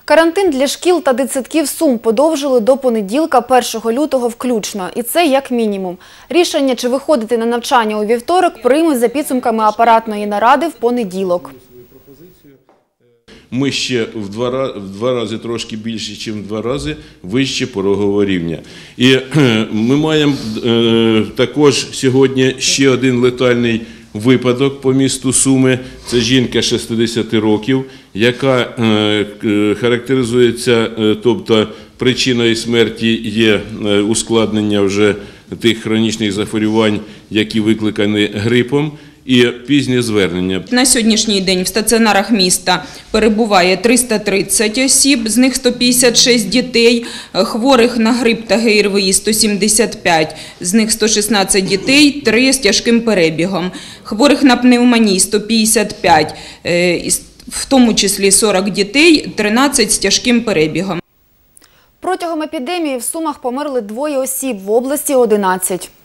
Карантин для шкіл та дитсадків Сум подовжили до понеділка, 1 лютого включно. І це як мінімум. Рішення, чи виходити на навчання у вівторок, приймуть за підсумками апаратної наради в понеділок. Ми ще в два рази трошки більше, ніж в 2 рази вище порогового рівня. І ми маємо також сьогодні ще один летальний випадок по місту Суми. Це жінка 60 років, яка характеризується, тобто причиною смерті є ускладнення вже тих хронічних захворювань, які викликані грипом, і пізнє звернення. На сьогоднішній день в стаціонарах міста перебуває 330 осіб, з них 156 дітей, хворих на грип та ГРВІ – 175, з них 116 дітей, 3 з тяжким перебігом, хворих на пневмонію – 155, в тому числі 40 дітей, 13 з тяжким перебігом. Протягом епідемії в Сумах померли 2 осіб, в області – 11.